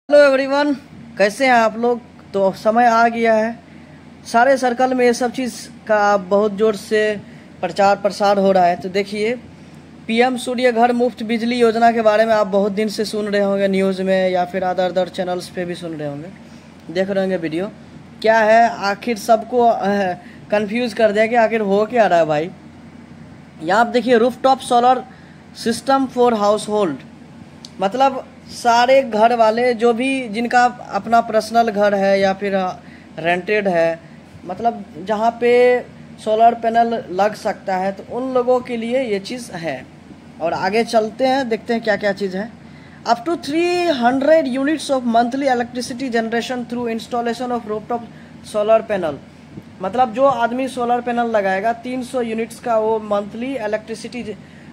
Hello everyone, कैसे हैं आप लोग। तो समय आ गया है, सारे सर्कल में ये सब चीज़ का बहुत ज़ोर से प्रचार प्रसार हो रहा है। तो देखिए, पीएम सूर्य घर मुफ्त बिजली योजना के बारे में आप बहुत दिन से सुन रहे होंगे न्यूज़ में, या फिर अदर चैनल्स पे भी सुन रहे होंगे, देख रहे होंगे वीडियो। क्या है आखिर, सबको कंफ्यूज कर दिया कि आखिर हो क्या रहा है भाई। यहाँ आप देखिए, rooftop solar system for house होल्ड, मतलब सारे घर वाले जो भी जिनका अपना पर्सनल घर है या फिर रेंटेड है, मतलब जहाँ पे सोलर पैनल लग सकता है, तो उन लोगों के लिए ये चीज़ है। और आगे चलते हैं, देखते हैं क्या क्या चीज़ है। Up to 300 units of monthly electricity generation through installation of rooftop solar panel, मतलब जो आदमी सोलर पैनल लगाएगा 300 यूनिट्स का वो मंथली इलेक्ट्रिसिटी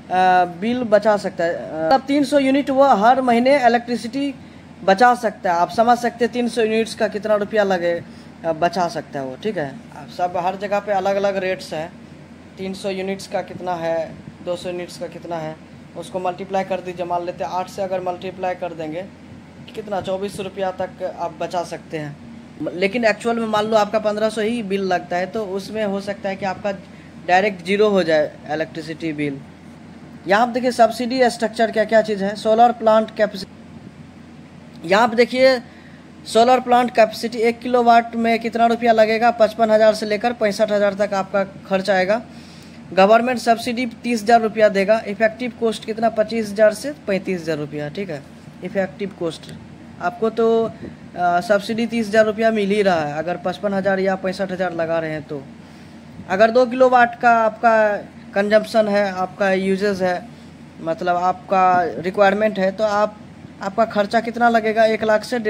बिल बचा सकता है। मतलब 300 यूनिट वो हर महीने इलेक्ट्रिसिटी बचा सकता है। आप समझ सकते हैं 300 यूनिट्स का कितना रुपया लगे बचा सकता है वो, ठीक है। सब हर जगह पे अलग अलग रेट्स हैं। 300 यूनिट्स का कितना है, 200 यूनिट्स का कितना है, उसको मल्टीप्लाई कर दीजिए। मान लेते हैं 8 से अगर मल्टीप्लाई कर देंगे कितना, 2400 रुपया तक आप बचा सकते हैं। लेकिन एक्चुअल में मान लो आपका 1500 ही बिल लगता है, तो उसमें हो सकता है कि आपका डायरेक्ट जीरो हो जाए इलेक्ट्रिसिटी बिल। यहाँ आप देखिए सब्सिडी स्ट्रक्चर क्या क्या चीज़ है। सोलर प्लांट कैपेसिटी, यहाँ आप देखिए सोलर प्लांट कैपेसिटी 1 किलोवाट में कितना रुपया लगेगा, 55,000 से लेकर 65,000 तक आपका खर्च आएगा। गवर्नमेंट सब्सिडी 30,000 रुपया देगा। इफेक्टिव कॉस्ट कितना, 25,000 से 35,000 रुपया, ठीक है। इफेक्टिव कॉस्ट आपको तो सब्सिडी 30,000 रुपया मिल ही रहा है, अगर 55,000 या 65,000 लगा रहे हैं तो। अगर 2 किलोवाट का आपका कंजम्पशन है, आपका यूजेस है, मतलब आपका रिक्वायरमेंट है, तो आपका खर्चा कितना लगेगा, 1 लाख से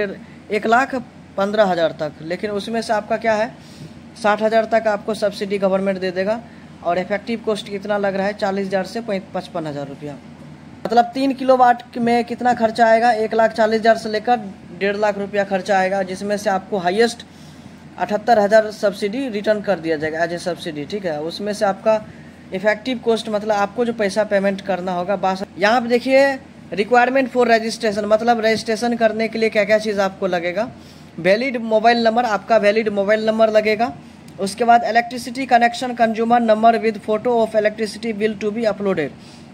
1,15,000 तक। लेकिन उसमें से आपका क्या है, 60,000 तक आपको सब्सिडी गवर्नमेंट दे देगा। और इफेक्टिव कॉस्ट कितना लग रहा है, 40,000 से 55,000 रुपया। मतलब 3 किलोवाट में कितना खर्चा आएगा, 1,40,000 से लेकर 1.5 लाख रुपया खर्चा आएगा, जिसमें से आपको हाईएस्ट 78,000 सब्सिडी रिटर्न कर दिया जाएगा एज ए सब्सिडी, ठीक है। उसमें से आपका इफेक्टिव कॉस्ट, मतलब आपको जो पैसा पेमेंट करना होगा 62। यहाँ पे देखिए रिक्वायरमेंट फॉर रजिस्ट्रेशन, मतलब रजिस्ट्रेशन करने के लिए क्या क्या चीज़ आपको लगेगा। वैलिड मोबाइल नंबर, आपका वैलिड मोबाइल नंबर लगेगा। उसके बाद electricity connection consumer number with photo of electricity bill to be uploaded,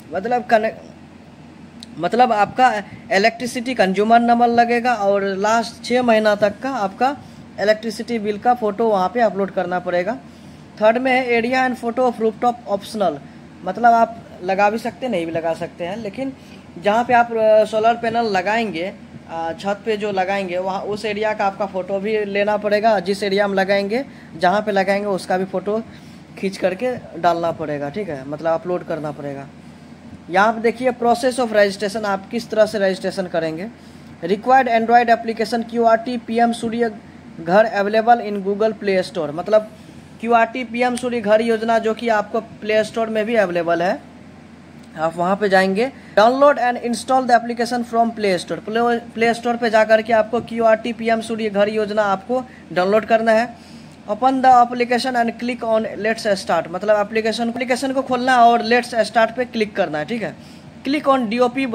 मतलब आपका इलेक्ट्रिसिटी कंज्यूमर नंबर लगेगा और लास्ट 6 महीना तक का आपका इलेक्ट्रिसिटी बिल का फ़ोटो वहाँ पे अपलोड करना पड़ेगा। थर्ड में है area and photo of rooftop optional, मतलब आप लगा भी सकते हैं, नहीं भी लगा सकते हैं, लेकिन जहाँ पे आप सोलर पैनल लगाएंगे, छत पे जो लगाएंगे, वहाँ उस एरिया का आपका फ़ोटो भी लेना पड़ेगा। जिस एरिया में लगाएंगे, जहाँ पे लगाएंगे, उसका भी फ़ोटो खींच करके डालना पड़ेगा, ठीक है, मतलब अपलोड करना पड़ेगा। यहाँ पे देखिए प्रोसेस ऑफ रजिस्ट्रेशन, आप किस तरह से रजिस्ट्रेशन करेंगे। Required android application QRT PM Surya Ghar available in Google Play Store, मतलब QRT पीएम सूर्य घर योजना जो कि आपको प्ले स्टोर में भी अवेलेबल है। आप वहाँ पे जाएंगे, download and install the application from Play Store. Play Store पे जाकर के आपको QRT पीएम सूर्य घर योजना आपको डाउनलोड करना है। Open the application and click on let's start, मतलब एप्लीकेशन को खोलना है और लेट्स स्टार्ट पे क्लिक करना है, ठीक है। क्लिक ऑन DOP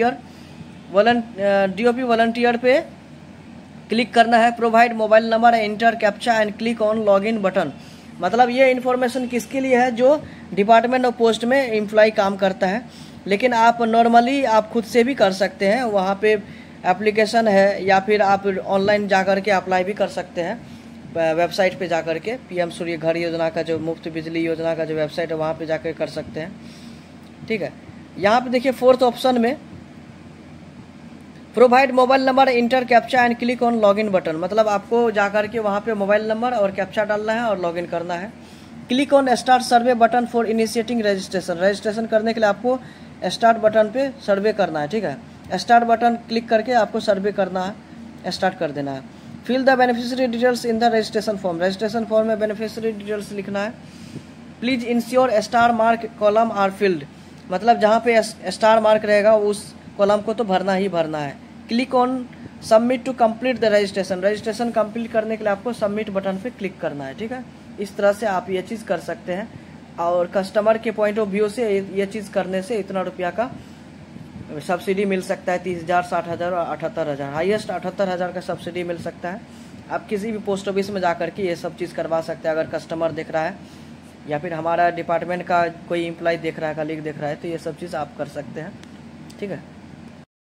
वॉलंटियर पे क्लिक करना है। Provide mobile number, enter captcha and click on login button, मतलब ये इन्फॉर्मेशन किसके लिए है, जो डिपार्टमेंट ऑफ पोस्ट में एम्प्लॉय काम करता है। लेकिन आप नॉर्मली आप खुद से भी कर सकते हैं, वहाँ पे एप्लीकेशन है, या फिर आप ऑनलाइन जा कर के अप्लाई भी कर सकते हैं वेबसाइट पे जा कर के। पीएम सूर्य घर योजना का जो मुफ्त बिजली योजना का जो वेबसाइट है, वहाँ पे जाकर कर सकते हैं, ठीक है। यहाँ पे देखिए फोर्थ ऑप्शन में provide mobile number, enter captcha and click on login button, मतलब आपको जाकर के वहाँ पे मोबाइल नंबर और कैप्चा डालना है और लॉगिन करना है। Click on start survey button for initiating registration करने के लिए आपको स्टार्ट बटन पे सर्वे करना है, ठीक है। स्टार्ट बटन क्लिक करके आपको सर्वे करना है, स्टार्ट कर देना है। Fill the beneficiary details in the registration form में बेनिफिशियरी डिटेल्स लिखना है। Please ensure star mark column are filled, मतलब जहाँ पे स्टार मार्क रहेगा उस कॉलम को तो भरना ही भरना है। Click on submit to complete the registration complete करने के लिए आपको सबमिट बटन पे क्लिक करना है, ठीक है। इस तरह से आप ये चीज़ कर सकते हैं। और कस्टमर के पॉइंट ऑफ व्यू से ये चीज़ करने से इतना रुपया का सब्सिडी मिल सकता है 30,000, 60,000 और 78,000। हाईएस्ट 78,000 का सब्सिडी मिल सकता है। आप किसी भी पोस्ट ऑफिस में जा कर के ये सब चीज़ करवा सकते हैं। अगर कस्टमर देख रहा है या फिर हमारा डिपार्टमेंट का कोई एम्प्लॉय देख रहा है, कलीग देख रहा है, तो ये सब चीज़ आप कर सकते हैं। ठीक है।